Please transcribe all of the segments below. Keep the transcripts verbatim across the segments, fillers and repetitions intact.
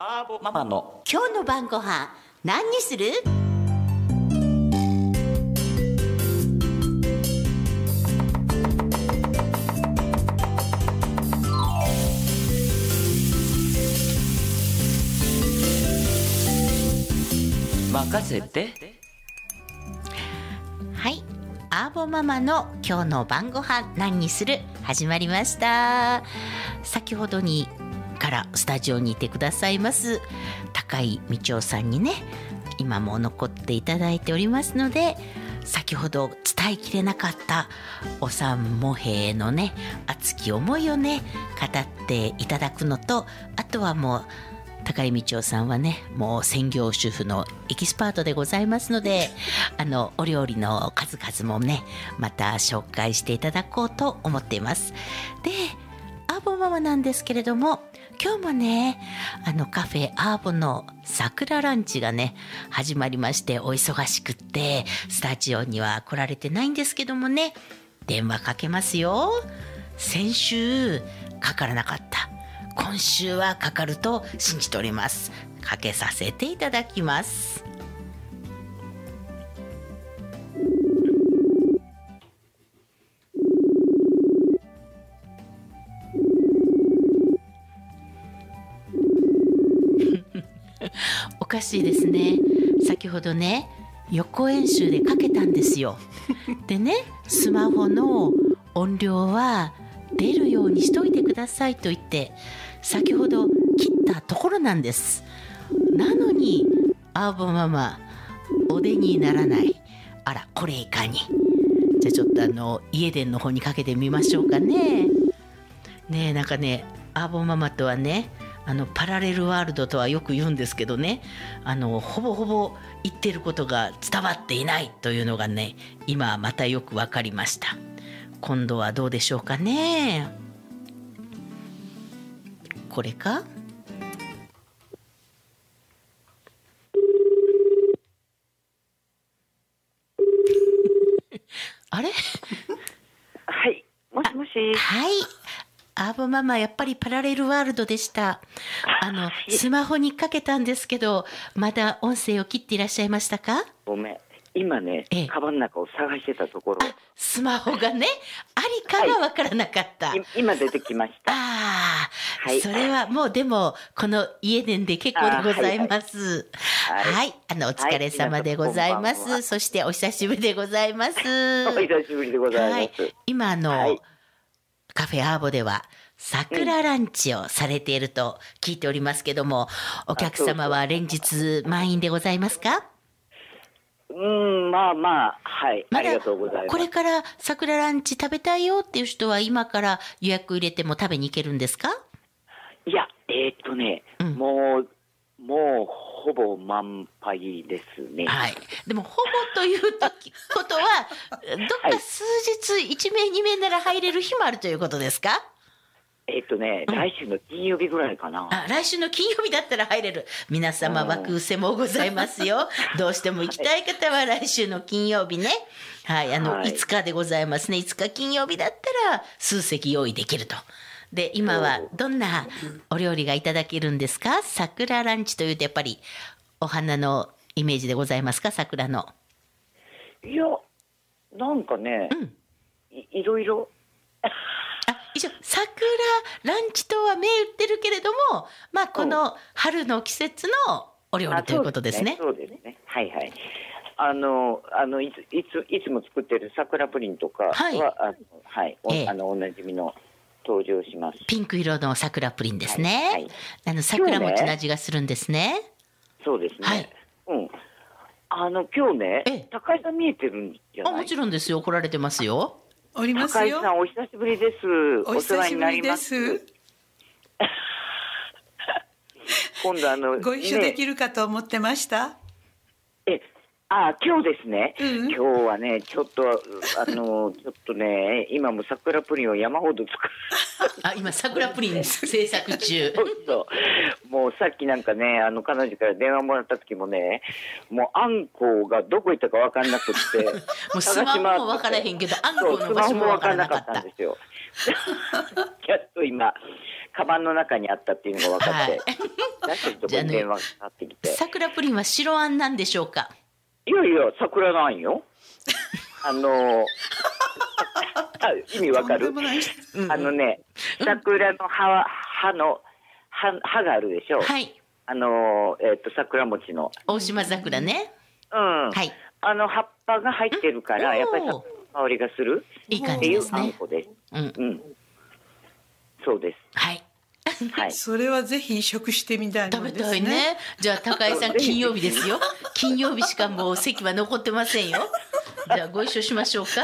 アーボママの今日の晩ご飯何にする？ 任せて。 はい、アーボママの今日の晩ご飯何にする始まりました。先ほどにからスタジオにいてくださいます高井道夫さんにね、今も残っていただいておりますので、先ほど伝えきれなかったお産模兵のね熱き思いをね語っていただくのと、あとはもう高井道夫さんはねもう専業主婦のエキスパートでございますので、あのお料理の数々もねまた紹介していただこうと思っています。で、アーボママなんですけれども、今日もねあのカフェアーボの桜ランチがね始まりまして、お忙しくってスタジオには来られてないんですけどもね、電話かけますよ。先週かからなかった、今週はかかると信じております。かけさせていただきます。おかしいですね。先ほどね予行演習でかけたんですよ。でね、スマホの音量は出るようにしといてくださいと言って先ほど切ったところなんです。なのにアーボママお出にならない。あら、これいかに。じゃあちょっとあの家電の方にかけてみましょうかね。ねえ、なんかねアーボママとはねあのパラレルワールドとはよく言うんですけどね、あのほぼほぼ言ってることが伝わっていないというのがね今またよくわかりました。今度はどうでしょうかね。これかあれはい、もしもし。 はい、アーボママやっぱりパラレルワールドでした。あのスマホにかけたんですけど、まだ音声を切っていらっしゃいましたか？ ごめん、今ね、 ええ、 カバンの中を探してたところ。 あ、スマホがねありかがわからなかった、はい、 今出てきました。 あ、はい、それはもうでもこの家電で結構でございます。はい、はいはい、あのお疲れ様でございます、はい、そしてお久しぶりでございます。 お久しぶりでございます。はい、 今あの、はい、カフェアーボでは桜ランチをされていると聞いておりますけども、うん、お客様は連日満員でございますか？ うん、まあまあ、はい、ま、ありがとうございます。 これから桜ランチ食べたいよっていう人は今から予約入れても食べに行けるんですか？ いや、えー、っとね、うん、もうもうほぼ満杯ですね。 はい。でもほぼという時ことはどっか数日いちめいにめいなら入れる日もあるということですか？ えっとね、うん、来週の金曜日ぐらいかな。 あ、来週の金曜日だったら入れる。皆様枠伏せもございますよ。どうしても行きたい方は来週の金曜日ね。はい、あの、はい、いつかでございますね。いつか金曜日だったら数席用意できると。で、今はどんなお料理がいただけるんですか？桜ランチというとやっぱりお花のイメージでございますか？桜の。 いや、なんかね、うん、い, いろいろ。 あ、一応桜ランチとは銘打ってるけれども、まあこの春の季節のお料理ということですね。 そうですね。そうですね。はいはい。あのあのいついついつも作ってる桜プリンとかは、はい、あのはい、ええ、あのおなじみの登場します。 ピンク色の桜プリンですね。はいはい、あの桜餅の味がするんですね。 そうですね。 はい。 うん。あの今日ね、高井さん見えてるんじゃない？ あ、もちろんですよ。来られてますよ。 おりますよ。 高井さんお久しぶりです。 お久しぶりです。 今度あのご一緒できるかと思ってました。 ね、え、あ、今日ですね。うん、今日はねちょっとあのちょっとね今も桜プリンを山ほど作る。 あ、今桜プリン制作中。 そうそう。もうさっきなんかねあの彼女から電話もらった時もね、もうあんこがどこ行ったか分かんなくってもうスマホも分からへんけどあんこの場所も分からなかった。 んですよ。やっと今カバンの中にあったっていうのが分かって、 出してるところに電話がかかってきて。 桜プリンは白あんなんでしょうか。 いやいや、桜なんよ。あの意味わかる？あのね、桜の葉は葉の葉葉があるでしょう。 はい。 あのえっと桜餅の大島桜ね。 うん。 はい。 あの葉っぱが入ってるから、やっぱり香りがするいい感っていうじですね。 あんこです。 うん。 うん。そうです。 はい。 はい。 それはぜひ食してみたいも食べのですね。 たいね。じゃあ高井さん金曜日ですよ。金曜日しかもう席は残ってませんよ。じゃあご一緒しましょうか。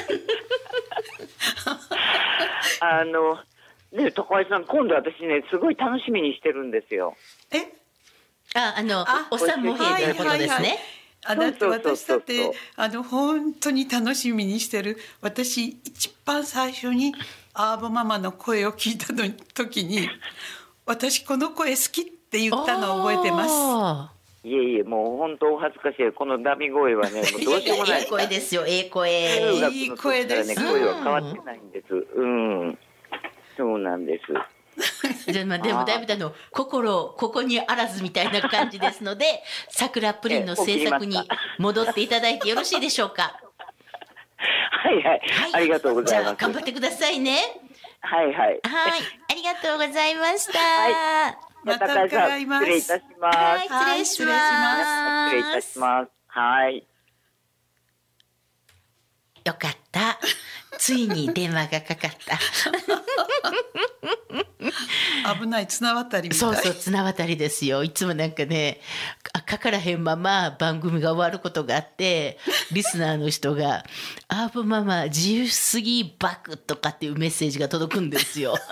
あのね、高井さん、今度私ねすごい楽しみにしてるんですよ。 え？ あ、あのあお産も兵ということですね。 はいはいはい、あだって私だってそうそうそうそうあの本当に楽しみにしてる。私一番最初にアーボママの声を聞いたの時に私この声好きって言ったのを覚えてます。 いえいえ、もう本当お恥ずかしい。このダミ声はね、もうどうしようもない。 いい声ですよ、ええ声。 いい声です。 声は変わってないんです。うん、そうなんです。 でもでもだいぶあの心ここにあらずみたいな感じですので、桜プリンの制作に戻っていただいてよろしいでしょうか。 はいはい、はい、ありがとうございます。 じゃあ頑張ってくださいね。 はいはい。 はい、ありがとうございました。 はい。 また伺います。 失礼いたします。 はい、失礼します。 失礼いたします。はい。 よかった。ついに電話がかかった。 危ない綱渡りみたい。 そうそう、綱渡りですよ。いつもなんかね、かからへんまま番組が終わることがあって、リスナーの人が「アーボママ自由すぎバク」とかっていうメッセージが届くんですよ。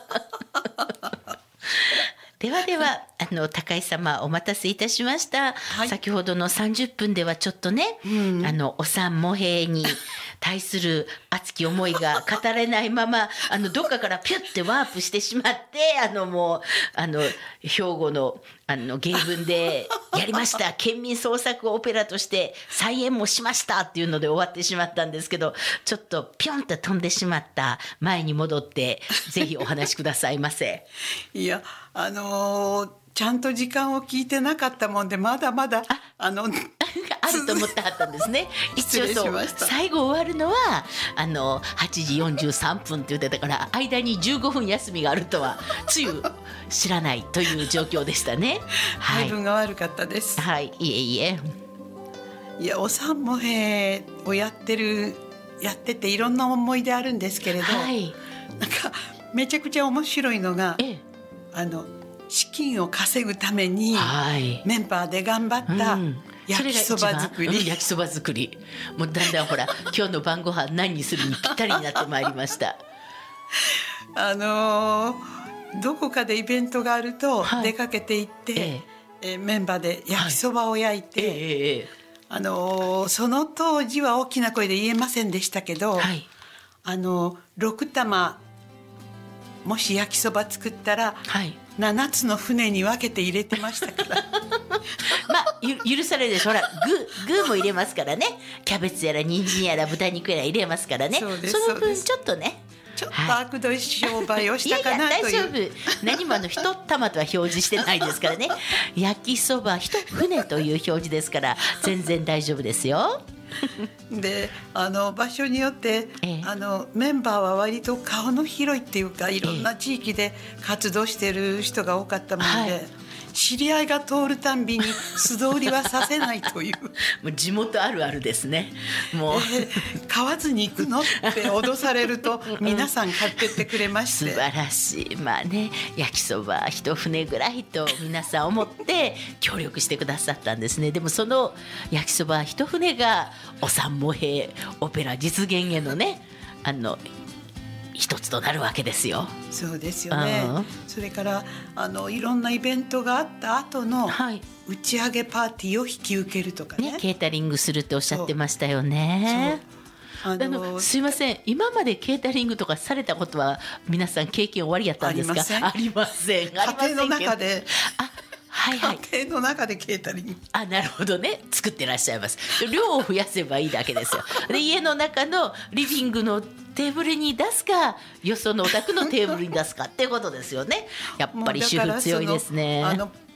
ではでは、あの高井様お待たせいたしました、はい、先ほどのさんじゅっぷんではちょっとね、うん、あのお産模兵に対する熱き思いが語れないままあのどっかからピュッてワープしてしまって、あのもうあの兵庫のあの芸文でやりました県民創作オペラとして再演もしましたっていうので終わってしまったんですけど、ちょっとピョンって飛んでしまった前に戻ってぜひお話しくださいませ。 いや、あのー、ちゃんと時間を聞いてなかったもんでまだまだ あ, あのあると思ってはったんですね。一応そう最後終わるのはあのはちじよんじゅうさんぷんって言ってたから、間にじゅうごふん休みがあるとはつゆ知らないという状況でしたね。 配分が悪かったです。 はい、いえいえ。 いや、お産模兵をやってるやってていろんな思い出あるんですけれど、はい、なんかめちゃくちゃ面白いのが、ええ、あの資金を稼ぐためにメンバーで頑張った、うん焼きそば作り、うん、 焼きそば作りもうだんだんほら今日の晩ご飯何にするにぴったりになってまいりました。 あのー、どこかでイベントがあると出かけていって、はい、ええメンバーで焼きそばを焼いて、はいええあのー、その当時は大きな声で言えませんでしたけど、はい、あのー、ろく玉もし焼きそば作ったら、はい、ななつの船に分けて入れてましたからまあ許されるでしょ。ほら具具も入れますからね。キャベツやら人参やら豚肉やら入れますからね。 そ, その分ちょっとねちょっと悪どい商売をしたかな、はい、いやいや大丈夫。何もあの一玉とは表示してないですからね。焼きそば一船という表示ですから全然大丈夫ですよ。 であの場所によって、ええ、あのメンバーは割と顔の広いっていうかいろんな地域で活動している人が多かったもので、はい、知り合いが通るたんびに素通りはさせないというもう地元あるあるですね。もう、 えー、買わずに行くのって脅されると皆さん買ってってくれまして、 素晴らしい。まあね、焼きそば一船ぐらいと皆さん思って協力してくださったんですね。でもその焼きそば一船がお産模兵オペラ実現へのねあの一つとなるわけですよ。 そうですよね、うん、それからあのいろんなイベントがあった後の打ち上げパーティーを引き受けるとか ね, ねケータリングするっておっしゃってましたよね。あのあのすいません、今までケータリングとかされたことは皆さん経験終わりやったんですか？ありません。 家庭の中であはいはい、 家庭の中でケータリング、 あなるほどね、作ってらっしゃいます。量を増やせばいいだけですよ。で家の中のリビングのテーブルに出すかよそのお宅のテーブルに出すかっていうことですよね。やっぱり主婦強いですね。 あの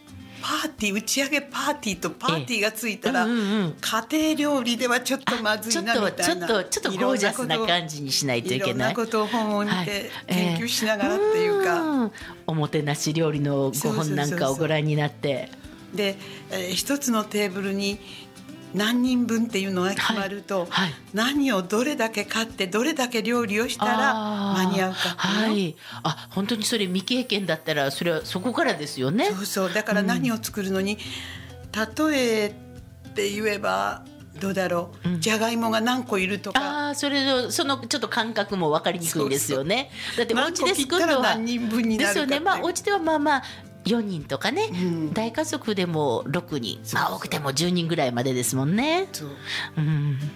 パーティー打ち上げパーティーとパーティーがついたら、 ええうんうんうん、 家庭料理ではちょっとまずいなみたいな、 ちょっとちょっとゴージャスな感じにしないといけない、 いろんなことを本を見て研究しながらっていうか、 はいえー、おもてなし料理のご本なんかをご覧になって、 で、えー、一つのテーブルに何人分っていうのが決まると、はいはい、何をどれだけ買ってどれだけ料理をしたら間に合うかっていうの、 はい、あ本当にそれ未経験だったらそれはそこからですよね。 そうそうだから何を作るのに、うん、例えって言えばどうだろう、うん、じゃがいもが何個いるとか、 あそれのそのちょっと感覚も分かりにくいんですよね。そうそうだってお家で作るのは何人分になるかですよね。まあお家ではまあまあよにんとかね、うん、大家族でもろくにん、まあ多くてもじゅうにんぐらいまでですもんね。 そう、うん、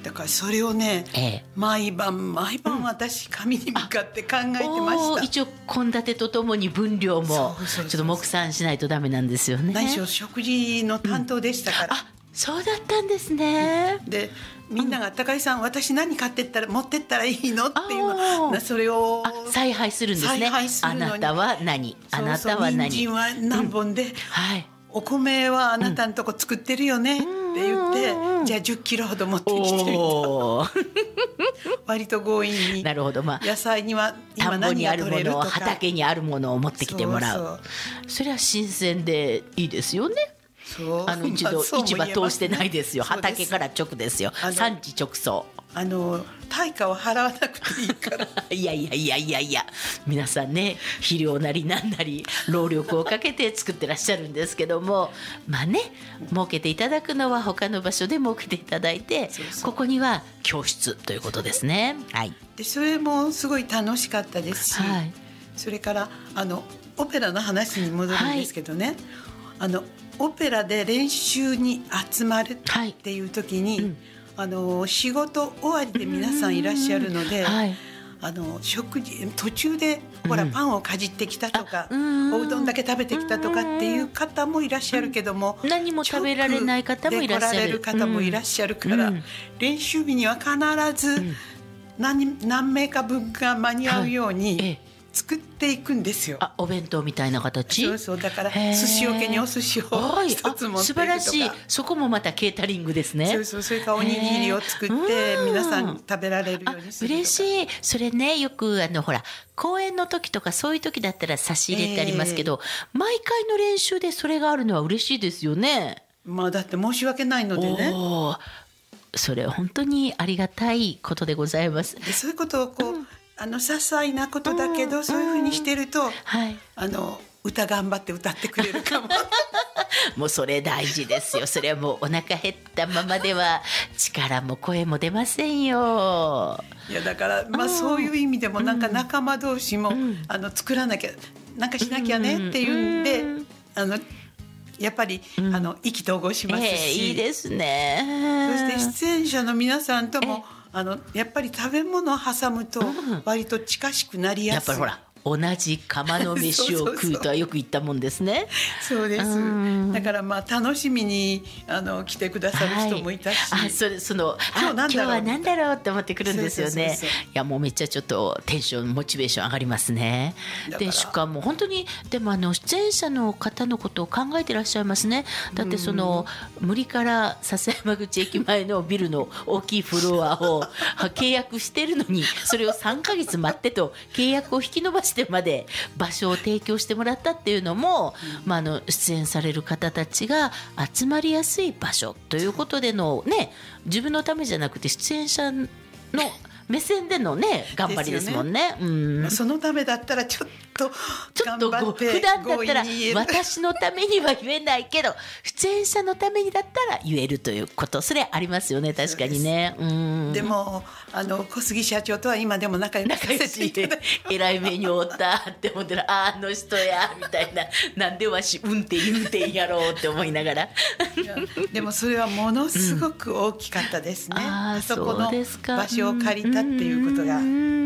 だからそれをね、ええ、毎晩毎晩私紙に向かって考えてました、うん、 一応献立とともに分量もちょっと目算しないとダメなんですよね。 何しろ食事の担当でしたから、うん、 あそうだったんですね。 でみんなが高井さん私何買ってったら持ってったらいいのっていうのそれを采配するんですね。あなたは何あなたは何人参は何本で、うんはい、お米はあなたのとこ作ってるよねって言って、うん、じゃあじゅっキロほど持ってきてと割と強引に。 なるほど、まあ、 野菜には今何が取れるとか田んぼにあるもの畑にあるものを持ってきてもらう。そうそうそれは新鮮でいいですよね。あの一度、まあ、市場通してないですよ。畑から直ですよ。産地直送。 あの対価を払わなくていいからいやいやいやいやいや皆さんね肥料なりなんなり労力をかけて作ってらっしゃるんですけどもまあね儲けていただくのは他の場所で儲けていただいてそうそうここには教室ということですね。はい、 でそれもすごい楽しかったですし、はい、それからあのオペラの話に戻るんですけどね、はい、あのオペラで練習に集まるっていう時に、はいうん、あの仕事終わりで皆さんいらっしゃるので、はい、あの食事途中でほら、うん、パンをかじってきたとか、うん、おうどんだけ食べてきたとかっていう方もいらっしゃるけども、 うん、何も食べられない方もいらっしゃる。 で来られる方もいらっしゃるから、うん、練習日には必ず何、何名か分が間に合うように、はいええ作っていくんですよ。 あ、お弁当みたいな形。 そうそうだから寿司桶にお寿司を一つ持っていくとか、 素晴らしい。そこもまたケータリングですね。 そうそうそれからおにぎりを作って皆さん食べられるようにするとか。 嬉しい。それねよくあのほら公演の時とかそういう時だったら差し入れてありますけど、えー、毎回の練習でそれがあるのは嬉しいですよね。 まあだって申し訳ないのでね。 それは本当にありがたいことでございます。 でそういうことをこう。うんあの些細なことだけど、うん、そういうふうにしてると、はい、あの歌頑張って歌ってくれるかももうそれ大事ですよ。それはもうお腹減ったままでは力も声も出ませんよ。 いやだから、まあ、そういう意味でもなんか仲間同士も、うん、あの作らなきゃなんかしなきゃねっていうんで、うん、あのやっぱり、うん、あの意気投合しますし、えー、いいですね。 そして出演者の皆さんとも、えーあのやっぱり食べ物を挟むと割と近しくなりやすい、 やっぱりほら同じ釜の飯を食うとはよく言ったもんですね。 そうです。だからまあ楽しみにあの来てくださる人もいたし、 はい、あそれその今日は何だろうって思ってくるんですよね。いやもうめっちゃちょっとテンションモチベーション上がりますね。でしかも本当にでもあの出演者の方のことを考えてらっしゃいますね。だってその無理から笹山口駅前のビルの大きいフロアを契約してるのにそれをさんかげつ待ってと契約を引き延ばしてまで場所を提供してもらったっていうのも、うんまあ、あの出演される方たちが集まりやすい場所ということでのね自分のためじゃなくて出演者の目線でのね頑張りですもんね。 うん、そのためだったらちょっと頑張って普段だったら私のためには言えないけど出演者のためにだったら言えるということそれありますよね。確かにね。 うん、でもあの小杉社長とは今でも仲良くさせていただいてえらい目に遭ったって思ったらあの人やみたいななんでわしうんて言うてんやろうって思いながらでもそれはものすごく大きかったですね。うん、ああそこの場所を借りたっていうことが。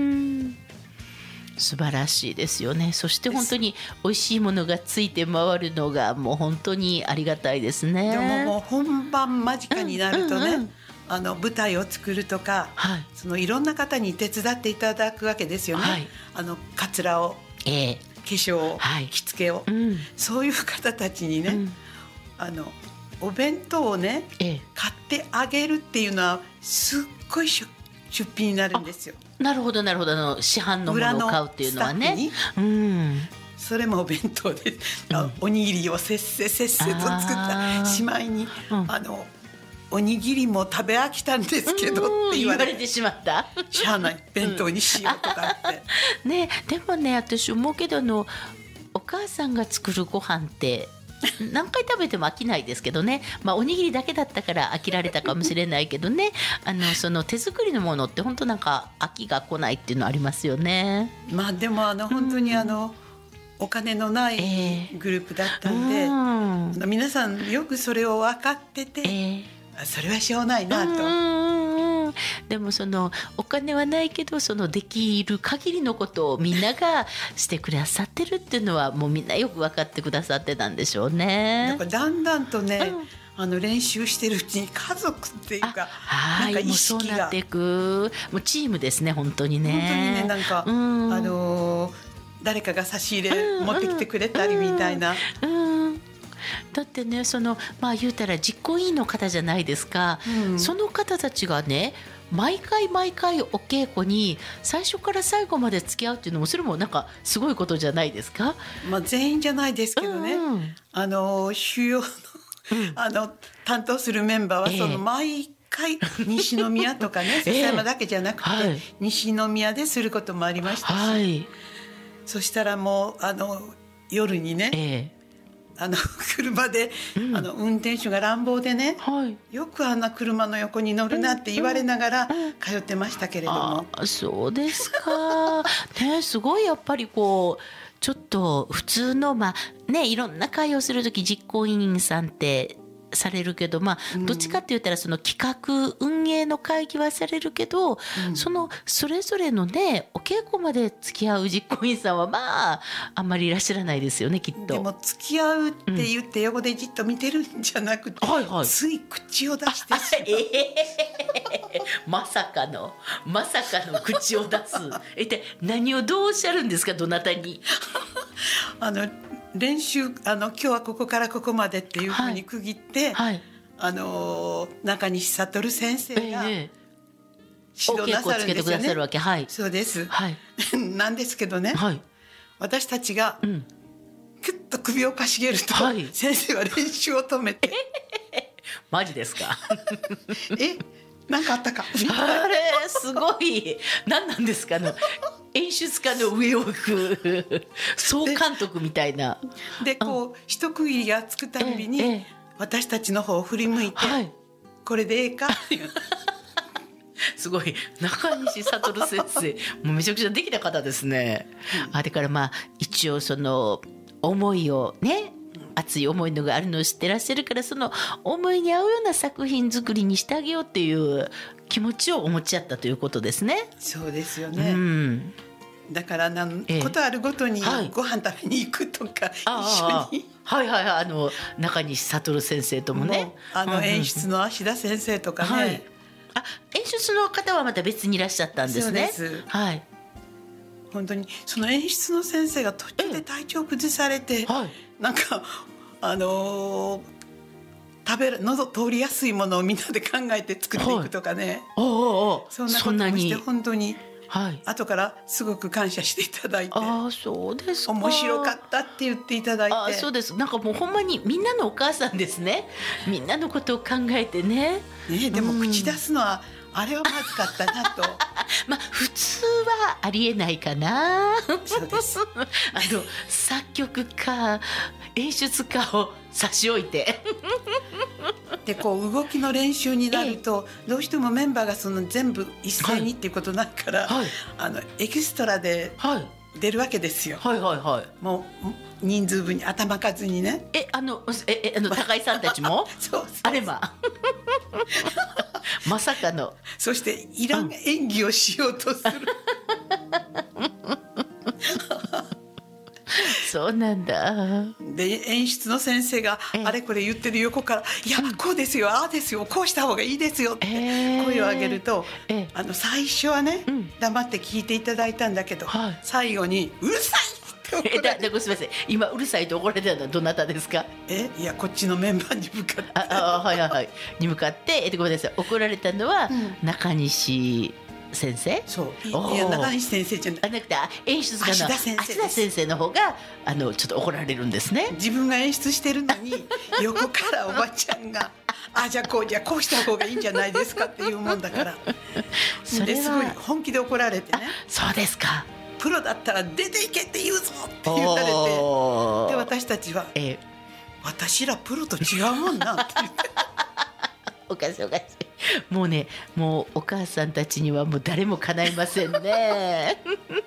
素晴らしいですよね。そして本当に美味しいものがついて回るのがもう本当にありがたいですね。 でももう本番間近になるとね、うんうんうん、あの舞台を作るとか、はい、そのいろんな方に手伝っていただくわけですよね。はい、あのカツラを、えー、化粧を、はい、着付けを、うん、そういう方たちにね、うんあのお弁当をね、ええ、買ってあげるっていうのはすっごい出費になるんですよ。 なるほどなるほど。あの市販のものを買うっていうのはね。うん、 それもお弁当で、うん、おにぎりをせっせせっせと作ったしまいに、うん、あのおにぎりも食べ飽きたんですけどって言われてしまった。 しゃあない弁当にしようとかって、 うん、ね、でもね私思うけどのお母さんが作るご飯って何回食べても飽きないですけどね、まあ、おにぎりだけだったから飽きられたかもしれないけどねあのその手作りのものって本当なんか飽きが来ないっていうのありますよね。 まあでもあの本当にあの、うん、お金のないグループだったんで、えーうん、皆さんよくそれを分かってて、えー、それはしょうがないなと、 うん、でもそのお金はないけどそのできる限りのことをみんながしてくださってるっていうのはもうみんなよく分かってくださってたんでしょうね。 だからだんだんとね、うん、あの練習してるうちに家族っていうかなんか意識がそうなっていく、もうチームですね本当にね。 本当にねなんか、うん、あのー、誰かが差し入れ持ってきてくれたりみたいな、 うんうんうん、だってねそのまあ言うたら実行委員の方じゃないですか、うん、その方たちがね毎回毎回お稽古に最初から最後まで付き合うっていうのもそれもなんかすごいことじゃないですか。 まあ、全員じゃないですけどね、うんうん、あの主要の、うん、あの担当するメンバーはその毎回西宮とかね、笹山だけじゃなくて、はい、西宮ですることもありましたし、はい、そしたらもうあの夜にね、ええあの車で、うん、あの運転手が乱暴でね、はい、よくあんな車の横に乗るなって言われながら通ってましたけれども、 あ、そうですかね、すごいやっぱりこうちょっと普通のまあねいろんな会をするとき実行委員さんってされるけど、まあ、どっちかって言ったらその企画運営の会議はされるけど、うん、そのそれぞれのねお稽古まで付き合う実行委員さんはまああんまりいらっしゃらないですよねきっと。 でも付き合うって言って横でじっと見てるんじゃなくて、うんはいはい、つい口を出してしまう、 えー、まさかのまさかの口を出す一体何をどうおっしゃるんですかどなたにあの練習あの今日はここからここまでっていうふうに区切って、はいはい、あの中西悟先生が指導なさるんですよね、ええはい、そうです、はい、なんですけどね、はい、私たちが、うん、キュッと首をかしげると、はい、先生は練習を止めてマジですかえなんかあったかあれすごい何なんですかね演出家の上を行く総監督みたいなでこう、うん、一区切りがつくたびに、ええ、私たちの方を振り向いて、はい、これでええかっていうすごい中西悟先生もうめちゃくちゃできた方ですね、うん、あれからまあ一応その思いをね熱い思いのがあるのを知ってらっしゃるからその思いに合うような作品作りにしてあげようっていう気持ちをお持ちやったということですね。 そうですよね、うん、だからなんことあるごとにご飯食べに行くとか、ええ、一緒にはいはいはいあの中西悟先生ともねあの演出の芦田先生とかね、はい、 あ演出の方はまた別にいらっしゃったんですね。 そうです、 はい、 本当にその演出の先生が途中で体調崩されて、はい、なんかあのー、食べる喉通りやすいものをみんなで考えて作っていくとかね、はい、おうおうおうそんなこともして本当に、はい、後からすごく感謝していただいて、 あそうですか面白かったって言っていただいて、 あそうですなんかもうほんまにみんなのお母さんですねみんなのことを考えてね。 ねでも口出すのは、うん、あれはまずかったなとまあ普通はありえないかなそうですあの作曲家演出家を差し置いてでこう動きの練習になると、ええ、どうしてもメンバーがその全部一斉にっていうことになるから、はい、あのエキストラで出るわけですよ、 はいはいはい、 もう人数分に頭数にねえあのえあの高井さんたちもそうそうあればまさかのそしていらん演技をしようとするそうなんだで演出の先生があれこれ言ってる横から「いやこうですよああですよこうした方がいいですよ」って声を上げると、えー、あの最初はね、うん、黙って聞いていただいたんだけど、はい、最後に「うるさい!」 って怒られて。 えだだごすみません、今うるさいと怒られたのはどなたですか？ えいやこっちのメンバーに向かってああはいはいはいに向かってえっとごめんなさい、怒られたのは中西先生。 そうおーいや中西先生じゃない、 あなくてあ演出家の芦田先生です芦田先生の方があのちょっと怒られるんですね。 自分が演出してるのに横からおばちゃんが「あじゃあこうじゃあこうした方がいいんじゃないですか」っていうもんだからそれですごいは本気で怒られてね、 そうですか。 プロだったら出ていけって言うぞって言われて、 おーで私たちはえ 「私らプロと違うもんな」って言っておかしいおかしい、もうねもうお母さんたちにはもう誰も叶いませんね。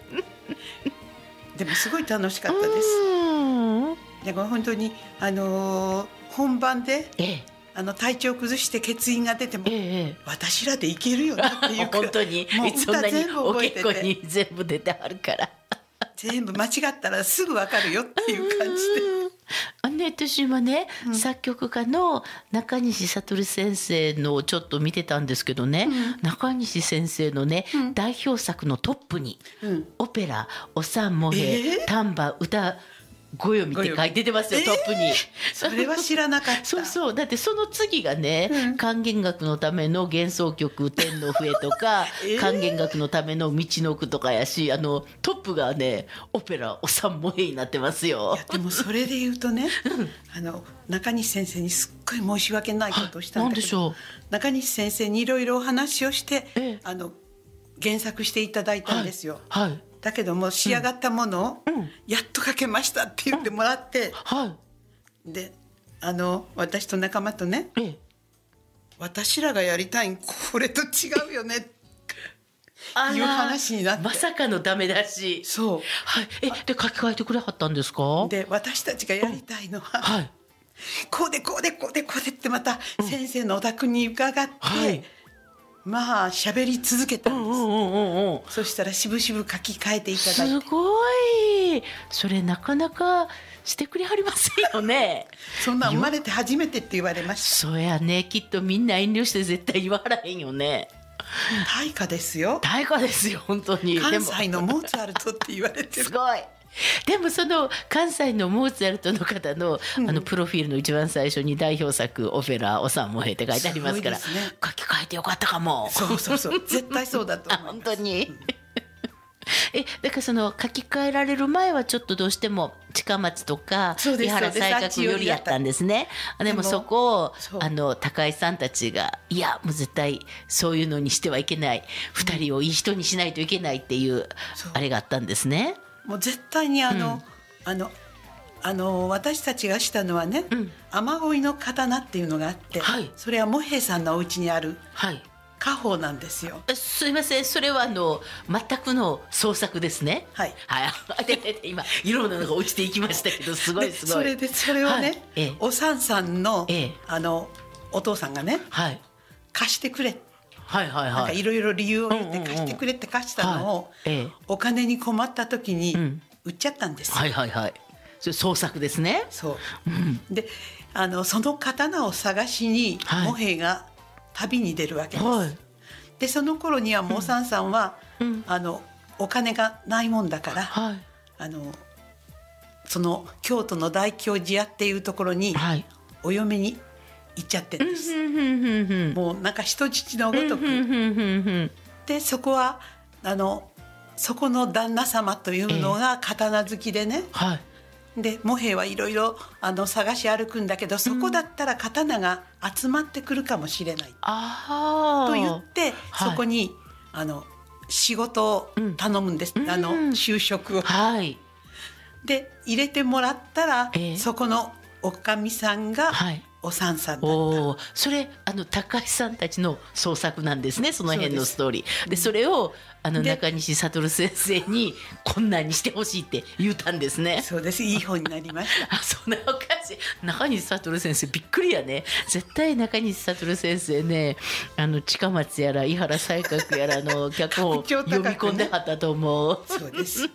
でもすごい楽しかったです。 うんでも本当にあのー本番でええあの体調崩して欠員が出ても、 ええ私らでいけるよなっていうくらい本当にもうそんなに歌全部お覚えてて結構に全部出てあるから全部間違ったらすぐわかるよっていう感じで。 あね、私はね、 うん作曲家の中西悟先生のをちょっと見てたんですけどね、 うん中西先生のね、 うん代表作のトップにうんオペラ「おさんもへ」 えー丹波歌ご読みって書いて出てますよ、 えートップに。 それは知らなかった。 そうそうだってその次がね、 うん管弦楽のための幻想曲「天の笛」とか、 えー管弦楽のための「道の句」とかやし、あのトップがねオペラ「おさんもへ」になってますよいや。でもそれで言うとね、あの中西先生にすっごい申し訳ないことをしたんだけど、 なんでしょう。 中西先生にいろいろお話をして、 ええあの原作していただいたんですよ。 はいはいだけども仕上がったものを、 うんやっと書けましたって言ってもらって、 はいであの私と仲間とね、 ええ私らがやりたいんこれと違うよねってあらいう話になって、 まさかのダメだし。 そはい。え、で書き換えてくれはったんですか。 うで私たちがやりたいのは、 はい。 こうでこうでこうでこうでってまた先生のお宅に伺って、 はいまあ喋り続けたです、 うんんうんうんうん。 そしたらしぶしぶ書き換えていただすいて、 ごい。それなかなかしてくれはりませんよね。 そんな生まれて初めてって言われましそうやね。きっとみんな遠慮して絶対言わはらへんよね。 た。大家ですよ、 大家ですよ本当に。でも関西のモーツァルトって言われてる。 すごい。でもその関西のモーツァルトの方の、 うんあのプロフィールの一番最初に代表作オペラ「おさんもへ」って書いてありますから、 すごいですね書き換えてよかったかも。 そうそうそう絶対そうだとあ思います。 本当に。えだからその書き換えられる前はちょっとどうしても近松とかそうです井原そうです西角よりやったんですね。あでもでもそこをそうあの高井さんたちがいやもう絶対そういうのにしてはいけない二人をいい人にしないといけないっていうそうあれがあったんですね。 もう絶対にあの、 うんあのあの私たちがしたのはね、 うん雨乞いの刀っていうのがあって、 はいそれは茂平さんのお家にあるはい。 家宝なんですよ。 えすいませんそれはあの全くの創作ですね。 はいはい。あででで今色のが落ちていきましたけどすごいですごい。 それでそれをね、 はいええおさんさんの、 ええあのお父さんがねはい貸してくれ、 はいはいなんかはい。 いろいろ理由を言ってうんうんうん貸してくれって貸したのを、 はいええお金に困った時にうん売っちゃったんですよ。 はいはいはい。それ創作ですね。 そううん。 であのその刀を探しにはい茂平が旅に出るわけです。 はい。 でその頃にはもうさんさんは、 うんあのお金がないもんだから、 はいあのその京都の大京寺屋っていうところにはい。 お嫁に行っちゃってるんです。 うんうんうんうんもうなんか人質のごとく、 うんうんうんうんでそこはあのそこの旦那様というのが刀好きでね、 はい。 で茂平はいろいろあの探し歩くんだけどそこだったら刀が集まってくるかもしれない、 ああ。 と言って、 はいそこにあの仕事を頼むんです、 うんあのうん就職を。 はいで入れてもらったら、 ええそこのおかみさんがはい。 おさんさんだった、 おお、それあの高橋さんたちの創作なんですね。その辺のそうですストーリーでそれをあので中西悟先生にこんなんにしてほしいって言ったんですね。 そうですいい本になりました。 あそんなおかしい。中西悟先生びっくりやね。絶対中西悟先生ねあの近松やら井原西角やらの脚本を格調高くね読み込んではったと思う。 そうです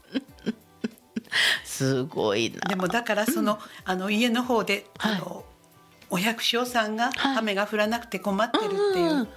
すごいな。 でもだからその,、あの家の方で、 はいあのお百姓さんがはい雨が降らなくて困ってるっていう、 うんうん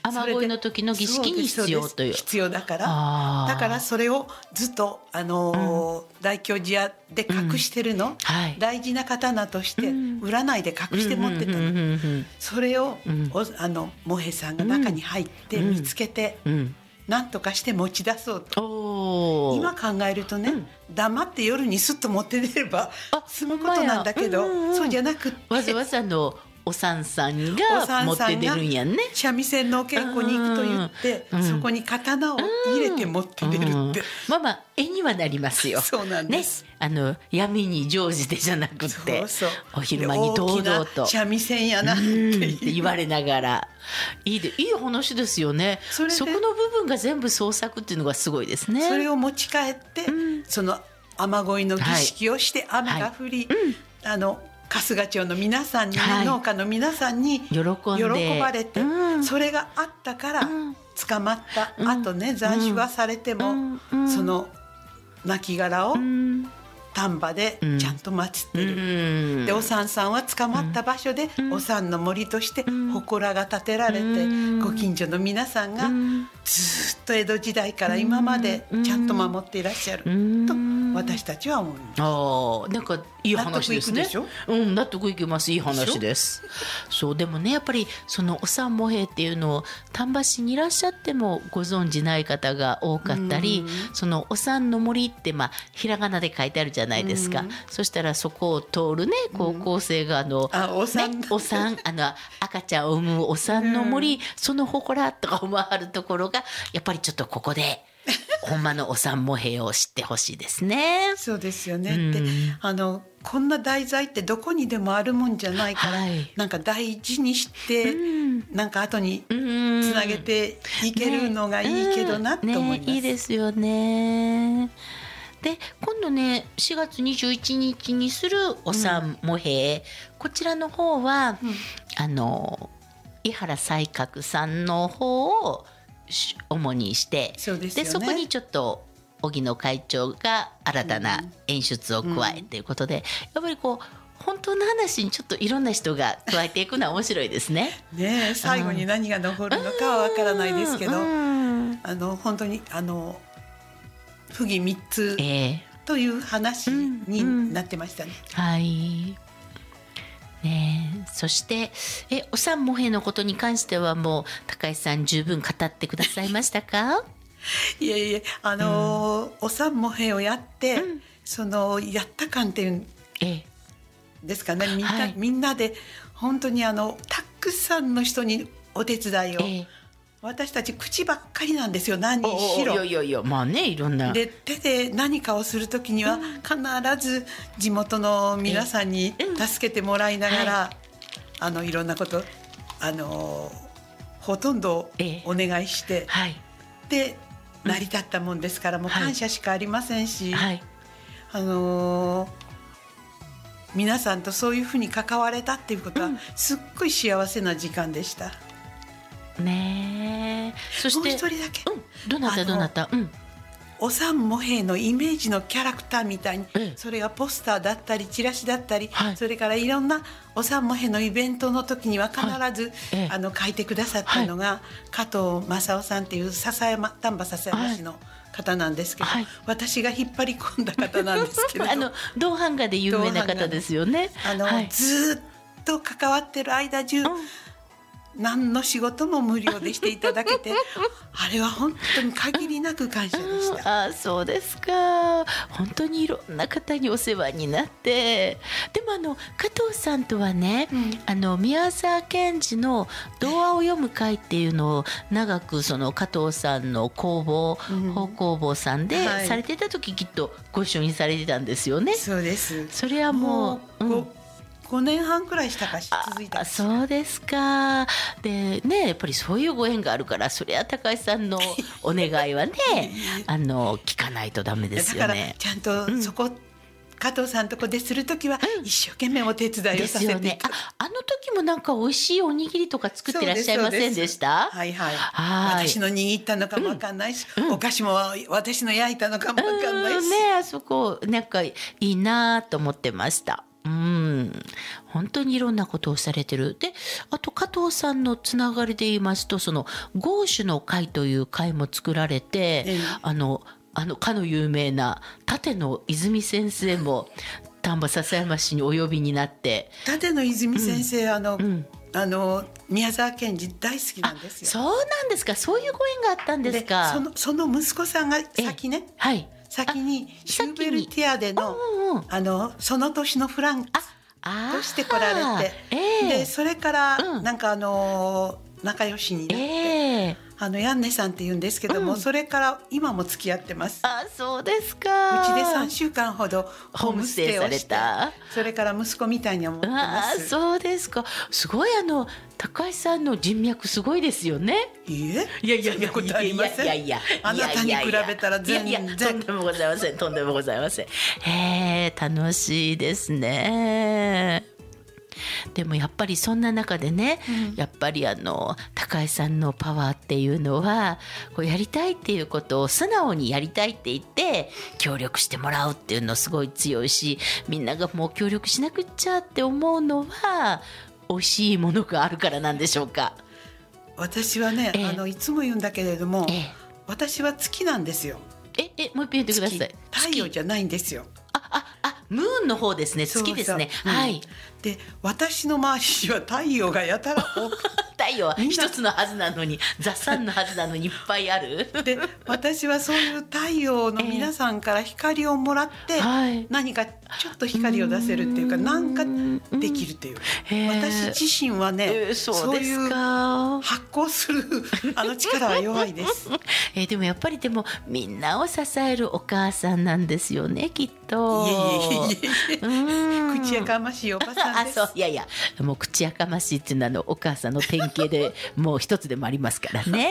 雨乞いの時の儀式に必要という。 必要だからだからそれをずっとあの、うん、大教寺屋で隠してるの、うんはい、大事な刀として占いで隠して持ってたの。それを、うん、あの茂平さんが中に入って見つけて、うんうんなんとかして持ち出そうと。今考えるとね、うん、黙って夜にスッと持って出れば済むことなんだけど、うんうんうん、そうじゃなくってわざわざのおさんさんが持って出るんやね。 三味線のお稽古に行くと言って、うん、そこに刀を入れて持って出るって、うんうん、 まあまあ絵にはなりますよ。 そうなんです、 ね、あの闇に常時でじゃなくてそうそうお昼間に堂々と三味線やなって言われながらいいでいい話ですよね。 そ, そこの部分が全部創作っていうのがすごいですね。 それを持ち帰って、うん、その雨乞いの儀式をして雨が降り、はいはいうん、あの春日町の皆さんに、ねはい、農家の皆さんに喜ばれて、うん、それがあったから、うん、捕まった、うん、あとね斬首はされても、うん、その亡骸を、うん丹波でちゃんと祀ってる、うん、でおさんさんは捕まった場所で、うん、おさんの森として祠が建てられて、うん、ご近所の皆さんがずっと江戸時代から今までちゃんと守っていらっしゃる、うん、と私たちは思います。 あなんかいい話ですね。納得いくでしょ？うん、納得いきます。いい話です。そうでもねやっぱりそのおさん茂平っていうのを丹波市にいらっしゃってもご存じない方が多かったり、うん、そのおさんの森ってまあひらがなで書いてあるじゃないですか、うん、そしたらそこを通るね高校生があの、うん、あおさん、ね、おさんあの赤ちゃんを産むおさんの森、うん、その祠とか思わはるところがやっぱりちょっとここでほんまのおさん茂平を知ってほしいですね。 そうですよね、うん、であのこんな題材ってどこにでもあるもんじゃないから、はい、なんか大事にして、うん、なんか後につなげていけるのがいいけどなと思います、 ねね、いいですよね。で今度ねしがつにじゅういちにちにするおさん茂平、うん、こちらの方は、うん、あの井原西鶴さんの方を主にしてそうですよね、 でそこにちょっと荻野会長が新たな演出を加えということで、うんうん、やっぱりこう本当の話にちょっといろんな人が加えていくのは面白いですね。 ねえ最後に何が残るのかはわからないですけど、あの本当にあの不義みっつという話になってましたね。 うんうん、はいね、そしてえおさん茂平のことに関してはもう高橋さん十分語ってくださいましたか？ いえいえあのーうん、おさん茂平をやって、うん、そのやった感っていうんですかね、みんな、はい、みんなで本当にあのたくさんの人にお手伝いを、え私たち口ばっかりなんですよ何にしろ。 いやいやいやまあねいろんなで手で何かをするときには必ず地元の皆さんに助けてもらいながら、はい、あのいろんなことあのほとんどお願いして、えはい、で成り立ったもんですから、もう感謝しかありませんし、はい、あの皆さんとそういうふうに関われたっていうことは、うん、すっごい幸せな時間でした。 ねえ、そしてもう一人だけ、 うん、どなたどなた、うん、 おさん茂平のイメージのキャラクターみたいに、ええ、それがポスターだったりチラシだったり、はい、それからいろんなおさん茂平のイベントの時には必ず、はいええ、あの書いてくださったのが、はい、加藤正夫さんっていう笹山丹波笹山市の方なんですけど、はい、私が引っ張り込んだ方なんですけどあの銅版画で有名な方ですよね。 あの、はい、ずっと関わってる間中、うん何の仕事も無料でしていただけてあれは本当に限りなく感謝でした、 うん、あそうですか。本当にいろんな方にお世話になって、でもあの加藤さんとはね、うん、あの宮沢賢治の童話を読む会っていうのを長くその加藤さんの工房、うん、法工房さんでされてた時、きっとご一緒にされてたんですよね。 そうです。 それはもう、もう、うんごねんはんくらいしたかし続いた。 あそうですか。でねやっぱりそういうご縁があるからそりゃ高橋さんのお願いはねあの聞かないとダメですよね。 だからちゃんとそこ、うん、加藤さんとこでするときは一生懸命お手伝いをさせていただ、うんね、 あ, あの時もなんか美味しいおにぎりとか作ってらっしゃいませんでした？ はいはい。私の握ったのかもわかんないし、うん、お菓子も私の焼いたのかもわかんないし、 うん、ねあそこなんかいいなと思ってました。うん、 本当にいろんなことをされてる。で、あと加藤さんのつながりで言いますと、その豪種の会という会も作られて、ええ、あのあのかの有名な舘野泉先生も丹波篠山市にお呼びになって。 舘野泉先生、うん、あの、うん、あの宮沢賢治大好きなんですよ。 そうなんですか。そういうご縁があったんですか。 その、その息子さんが先ね、 はい、 先にシューベルティアでの、うんうん、あのその年のフランクとして来られて、えー、でそれから、うん、なんかあの仲良しになって、えー、あのヤンネさんって言うんですけども、うん、それから今も付き合ってます。 あ、そうですか。 うちでさんしゅうかんほどホームステイをして、それから息子みたいに思ってます。 あ、そうですか。すごい、あの高井さんの人脈すごいですよね。 いいえ、 いやいやいや、 いやいやいや、あなたに比べたら全然、いやいや、 とんでもございません、とんでもございません。へえ、楽しいですね。でもやっぱりそんな中でね、うん、やっぱりあの高井さんのパワーっていうのは、こうやりたいっていうことを素直にやりたいって言って協力してもらうっていうのすごい強いし、みんながもう協力しなくっちゃって思うのは美味しいものがあるからなんでしょうか。 私はね、ええ、あのいつも言うんだけれども、え、私は月なんですよ。 ええ、もう一遍言ってください。 太陽じゃないんですよ。 あああ、ムーンの方ですね。月ですね。 そうそう、 はい。 で、私の周りには太陽がやたら多く太陽は一つのはずなのに、ザ・サンのはずなのにいっぱいある。 で、私はそういう太陽の皆さんから光をもらって、えー、何かちょっと光を出せるっていうか、何かできるっていう。私自身はね、えー、そういう発光するあの力は弱いです。 えー、でもやっぱりでもみんなを支えるお母さんなんですよね、きっと。 いえいえいえいえ、口やかましいおばさんです。 あ、そう、いやいや、もう口やかましいっていうのはあのお母さんの典型でもう一つでもありますからね。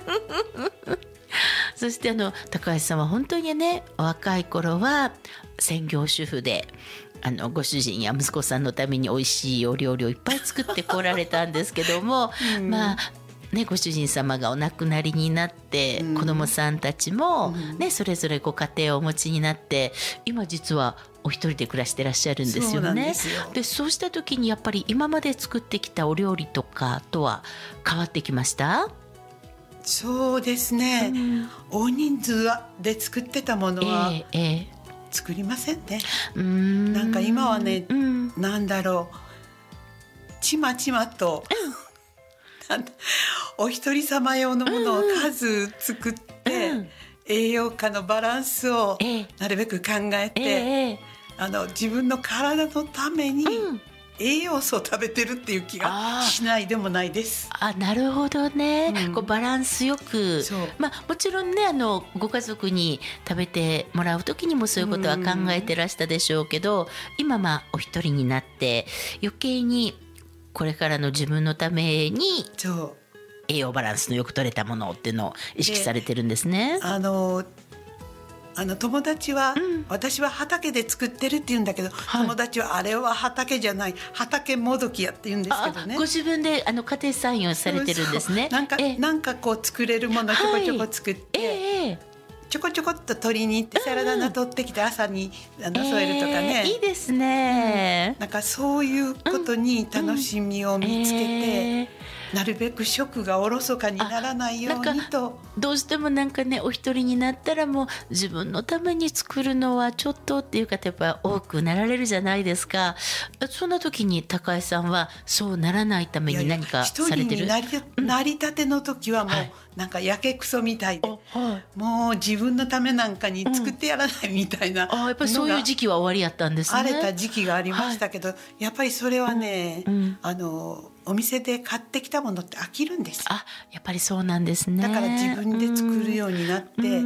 そしてあの高橋さんは本当にね、お若い頃は専業主婦で、あのご主人や息子さんのために美味しいお料理をいっぱい作ってこられたんですけども、うん、まあね、ご主人様がお亡くなりになって、うん、子どもさんたちも、ね、それぞれご家庭をお持ちになって、今実はお一人で暮らしてらっしゃるんですよね。そうなんですよ。で、そうした時にやっぱり今まで作ってきたお料理とかとは変わってきました？ そうですね、うん、大人数で作ってたものは、えーえー、作りませんね。うーん、なんか今はね、うん、なんだろう、ちまちまと、うん、お一人様用のものを数作って、うん、栄養価のバランスをなるべく考えて、えー、あの自分の体のために、うん、栄養素を食べてるっていう気がしないでもないです。 あ、なるほどね、うん、こうバランスよく、まあ、もちろんね、あのご家族に食べてもらう時にもそういうことは考えてらしたでしょうけど、うん、今まあお一人になって余計にこれからの自分のために栄養バランスのよく取れたものっていうのを意識されてるんですね。 あのあの友達は、うん、私は畑で作ってるって言うんだけど、はい、友達はあれは畑じゃない、畑もどきやって言うんですけどね。 ご自分であの家庭菜園をされてるんですね。 そうそう、なんか、えなんかこう作れるものちょこちょこ作って、はい、えー、ちょこちょこっと取りに行ってサラダ菜取ってきて朝にあの添えるとかね、 えー、いいですね、 うん、なんかそういうことに楽しみを見つけて、うん、えーなるべく食がおろそかにならないようにと。 どうしてもなんかね、お一人になったらもう自分のために作るのはちょっとっていうか、やっぱ多くなられるじゃないですか。そんな時に高井さんはそうならないために何かされてる？ いやいや、一人になり、うん、なりたての時はもう、はい、なんかやけくそみたいで、はい、もう自分のためなんかに作ってやらないみたいな、うん、 あ、やっぱりそういう時期は終わりやったんですね。 荒れた時期がありましたけど、はい、やっぱりそれはね、うん、あのお店で買ってきたものって飽きるんですよ。 あ、やっぱりそうなんですね。 だから自分で作るようになって、うん、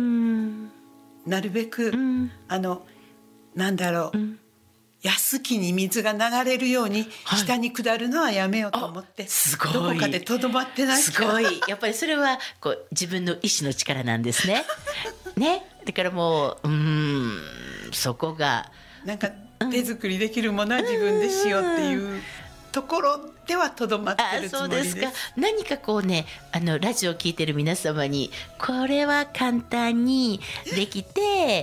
なるべく、うん、あのなんだろう、うん、安きに水が流れるように下に下るのはやめようと思って、はい、すごい、どこかでとどまってないすごい、やっぱりそれはこう自分の意志の力なんですね。ね、だからもう、うーん、そこがなんか手作りできるものは自分でしようっていうところではとどまってるつもりです。あ、そうですか。 何かこうね、あのラジオを聞いてる皆様にこれは簡単にできて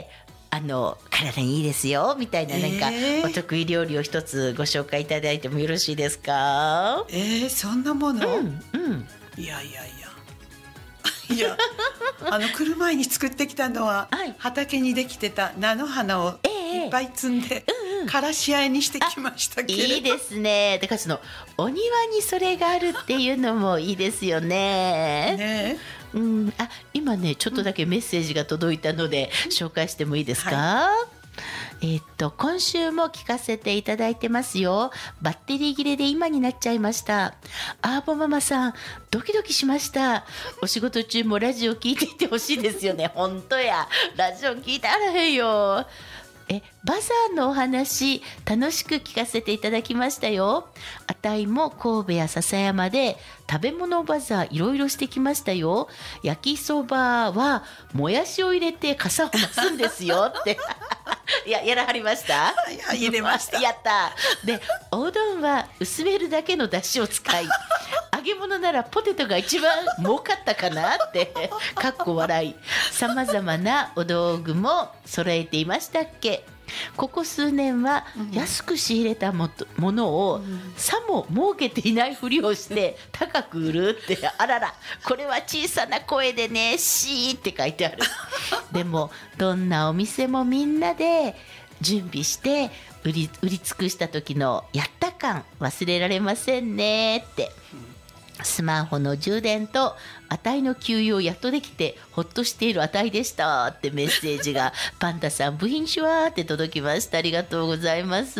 あの体にいいですよみたいな、なんかえーお得意料理を一つご紹介いただいてもよろしいですか？ えー、そんなもの、 うんうん、 いやいやいやいやあの来る前に作ってきたのは、 はい、 畑にできてた菜の花をいっぱい摘んで、えーうんうん、からしあえにしてきましたけれど。 いいですね。だからそのお庭にそれがあるっていうのもいいですよね。 ねうん、あ、今ねちょっとだけメッセージが届いたので、うん、紹介してもいいですか？はい、えー、っと今週も聞かせていただいてますよ。バッテリー切れで今になっちゃいました。アーボママさんドキドキしました。お仕事中もラジオ聞いていてほしいですよね。本当や、ラジオ聞いてあらへんよ。えバザーのお話楽しく聞かせていただきましたよ。あたいも神戸や篠山で食べ物バザーいろいろしてきましたよ。焼きそばはもやしを入れて傘を増すんですよっていややらはりました。 いや入れましたやったでおうどんは薄めるだけのだしを使い揚げ物ならポテトが一番儲かったかなってかっこ笑い。さまざまなお道具も揃えていましたっけ。ここ数年は安く仕入れたものをさも儲けていないふりをして高く売るって、あららこれは小さな声でねシーって書いてある。でもどんなお店もみんなで準備して売り、売り尽くした時のやった感忘れられませんねって。スマホの充電とあたいの給油をやっとできてほっとしているあたいでしたってメッセージがパンダさん部品シュワーって届きました。ありがとうございます。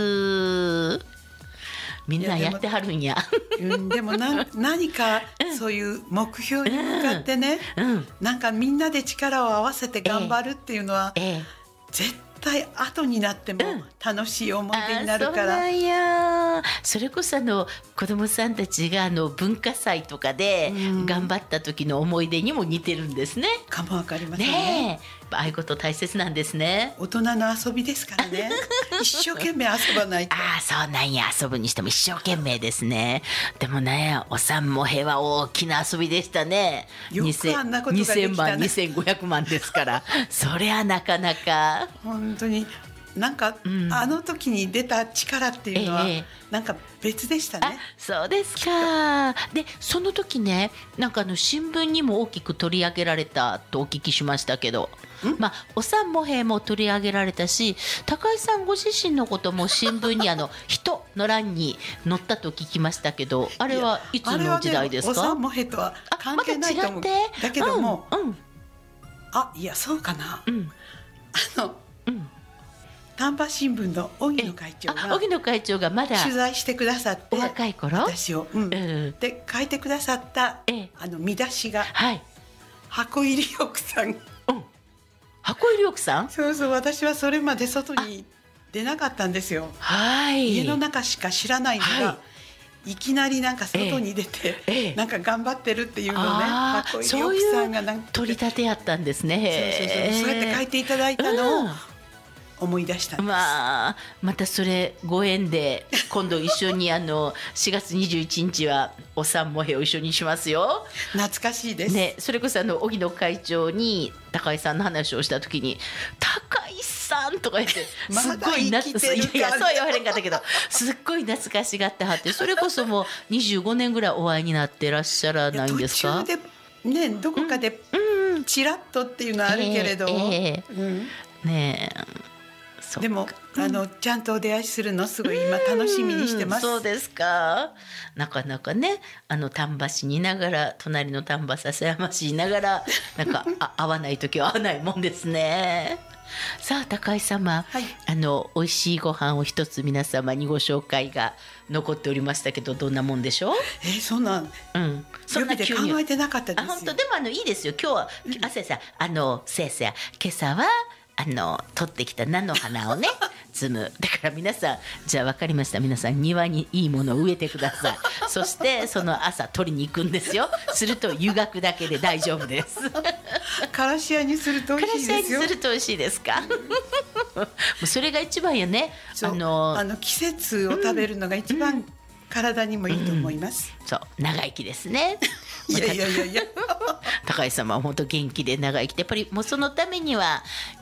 みんなやってはるんや。 うん、でもな何かそういう目標に向かってね、うんうん、なんかみんなで力を合わせて頑張るっていうのは、ええええ、絶対後になっても楽しい思い出になるから、うん、あ、そうなんや。それこそあの子どもさんたちがあの文化祭とかで頑張った時の思い出にも似てるんですね。 かもわかりません ね, ねえ。ああいうこと大切なんですね。 大人の遊びですからね。一生懸命遊ばないと。 ああ、そうなんや。遊ぶにしても一生懸命ですね。でもね、お産もへは大きな遊びでしたね。 よくあんなことができたね。 にせんまんにせんごひゃくまんですからそりゃなかなか本当になんか、うん、あの時に出た力っていうのは、ええ、なんか別でしたね。 そうですか。でその時ね、なんかあの新聞にも大きく取り上げられたとお聞きしましたけど、まあ、お産もへも取り上げられたし、高井さんご自身のことも新聞にあの人の欄に載ったと聞きましたけど、あれはいつの時代ですか？ あれはね、お産もへとは関係ないと思う。 また違って、 だけども、 うんうん、 あ、いやそうかな、うん、あの、うん、丹波新聞の荻野会長が荻野会長がまだ取材してくださって、 お若い頃私を、うんうん、で書いてくださった、えあの見出しが、はい、箱入り奥さん、うん、 箱入り奥さん。 そうそう、私はそれまで外に出なかったんですよ。はい、家の中しか知らないのが、はい、いきなりなんか外に出て、ええ、なんか頑張ってるっていうのをね、箱入り奥さんがなんか取り立てやったんですね。 そうそうそう、そうやって書いていただいたのを、うん、思い出したんです。 まあ、またそれご縁で今度一緒にあのしがつにじゅういちにちはお産もへを一緒にしますよ。 懐かしいです、 ね、それこそあの荻野会長に高井さんの話をした時に高井さんとか言ってすっごいな、いやいやそう言われんかったけどすっごい懐かしがってはって、それこそもうにじゅうごねんぐらいお会いになってらっしゃらないんですか？ 途中でね、どこかでチラッとっていうのはあるけれど、うんえーうん、ねえ、でも、うん、あのちゃんとお出会いするのすごい今楽しみにしてます。 そうですか。なかなかね、あの丹波市にいながら隣の丹波篠山市にいながらなんかあ会わない時は会わないもんですね。さあ高井様、はい、あの美味しいご飯を一つ皆様にご紹介が残っておりましたけど、どんなもんでしょう？ えー、そんな、うん、そんな急に考えてなかったですよ。 あ、本当。でもあのいいですよ。今日は、うん、あせさん、あのせいせい今朝はあの取ってきた菜の花をね摘む。だから皆さん、じゃあ分かりました、皆さん庭にいいものを植えてください。そしてその朝取りに行くんですよ。すると湯がくだけで大丈夫です。 からしあにすると美味しいですよ。 からしあにすると美味しいですか？もうそれが一番よね。 あのあの季節を食べるのが一番、うん、体にもいいと思います、 うん、そう、長生きですね。 いやいやいやいや高井様は本当元気で長生きで、やっぱりもうそのためには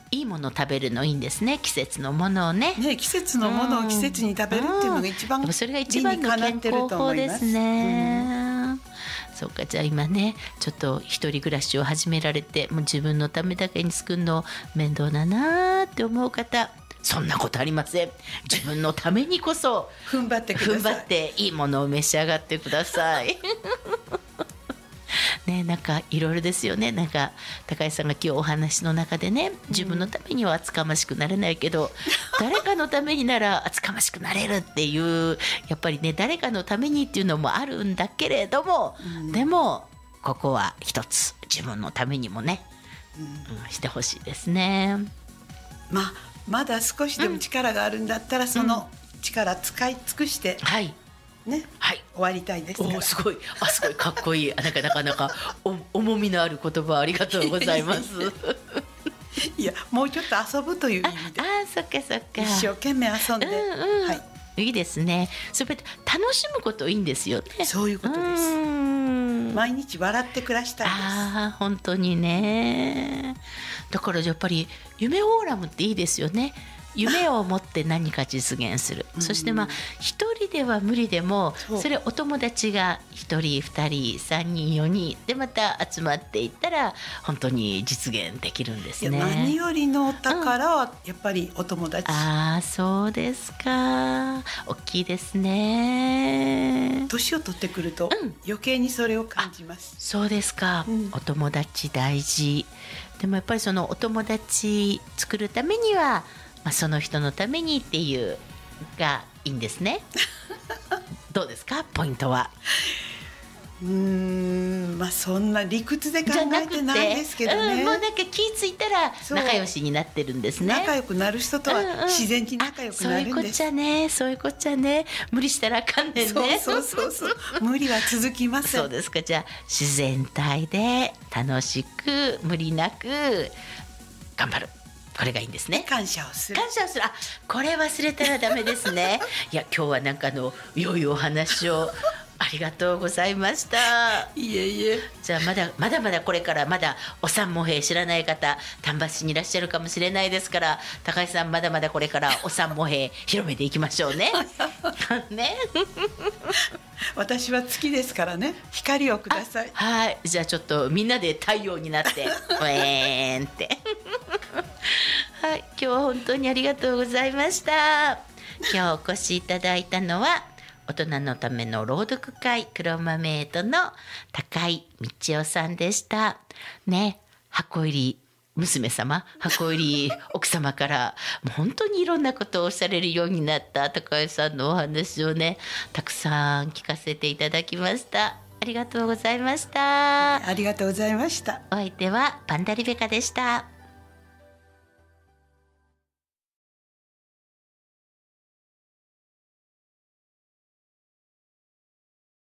いいもの食べるのいいんですね。季節のものをね。 ね、季節のものを季節に食べるっていうのが一番、 うん、それが一番の健康法ですね。うん、そうか、じゃあ今ねちょっと一人暮らしを始められて、もう自分のためだけに作るの面倒だなって思う方、そんなことありません。自分のためにこそ踏ん張ってください。 踏ん張っていいものを召し上がってください。ね、なんかいろいろですよね。なんか高橋さんが今日お話の中でね、自分のためには厚かましくなれないけど、うん、誰かのためになら厚かましくなれるっていう、やっぱりね誰かのためにっていうのもあるんだけれども、うん、でもここは一つ自分のためにもね、うんうん、してほしいですね。 まあまだ少しでも力があるんだったら、うん、その力使い尽くして、はいね、はい、終わりたいですから。 お、すごい、あ、すごいかっこいい。なんかなかなかお重みのある言葉ありがとうございます。 いや、もうちょっと遊ぶという意味で。 ああ、そっかそっか。 一生懸命遊んで、うんうん、はい。 いいですね。それ楽しむこといいんですよね。 そういうことです。毎日笑って暮らしたいです。 ああ、本当にね。だからやっぱり夢フォーラムっていいですよね。夢を持って何か実現する、そしてまあ一人では無理でも、それお友達が一人二人三人四人でまた集まっていったら本当に実現できるんですね。 何よりのお宝はやっぱりお友達、 うん、ああ、そうですか。大きいですね。 年を取ってくると余計にそれを感じます。 うん、そうですか、うん、お友達大事。でもやっぱりそのお友達作るためにはまあ、その人のためにっていうがいいんですね。どうですか、ポイントは。 うーん、まあそんな理屈で考えてないですけどね。 うん、もうなんか気ぃついたら仲良しになってるんですね。 仲良くなる人とは自然に仲良くなるんです。 そういうこっちゃね、そういうこっちゃね。無理したらあかんねんね。 そうそうそうそう。無理は続きません。 そうですか。じゃあ自然体で楽しく無理なく頑張る。これがいいんですね。 感謝をする。 感謝をする。あ、これ忘れたらダメですね。いや、今日はなんかの良いお話をありがとうございました。 いえいえ。 じゃあまだまだまだこれからまだお三もへい知らない方丹波市にいらっしゃるかもしれないですから、高橋さんまだまだこれからお三もへい広めていきましょうね。ね。 私は月ですからね。光をください。 はい。じゃあちょっとみんなで太陽になってウェーンって。はい、今日は本当にありがとうございました。今日お越しいただいたのは大人のための朗読会黒豆エイトの高井道夫さんでしたね。箱入り娘様、箱入り奥様からもう本当にいろんなことをおっしゃれるようになった高井さんのお話をね、たくさん聞かせていただきました。ありがとうございました。 ありがとうございました。 お相手はパンダリベカでした。